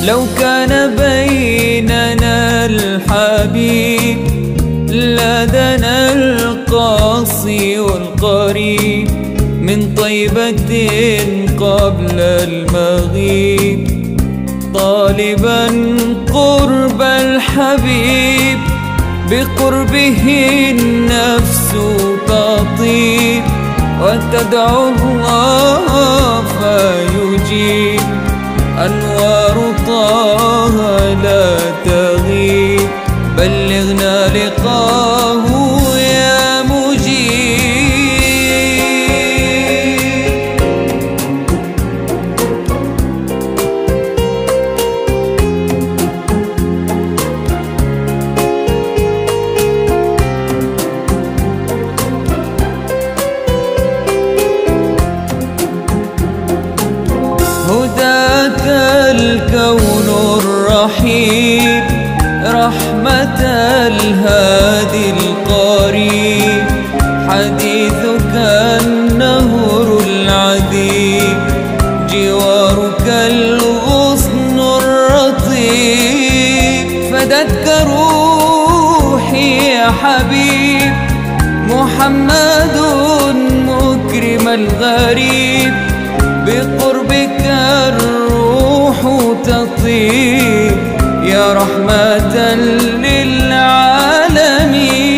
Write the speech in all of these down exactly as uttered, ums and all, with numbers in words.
لو كان بيننا الحبيب لدنا القاصي والقريب من طيبة قبل المغيب، طالبا قرب الحبيب بقربه النفس تطيب، وتدعو الله فيجيب، أنوار طه لا تغيب، بلغنا لقاه يا مجيب. هداك الكون الرحيم، رحمة الهادي القريب، حديثك النهر العذيب، جوارك الغصن الرطيب، فدتك روحي يا حبيب، محمد مكرم الغريب، بقربك الروح تطيب، يا رحمة للعالمين.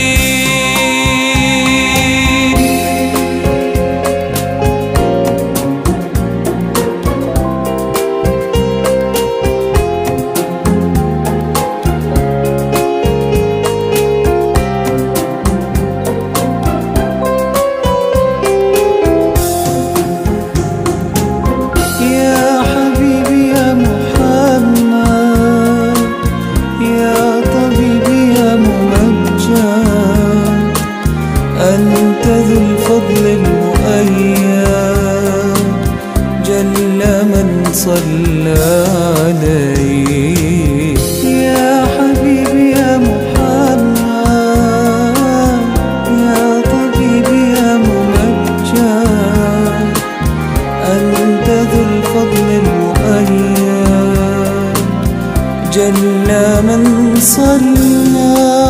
أنت ذو الفضل المؤيد، جل من صلى عليك، يا حبيبي يا محمد، يا طبيبي يا ممجد، أنت ذو الفضل المؤيد، جل من صلى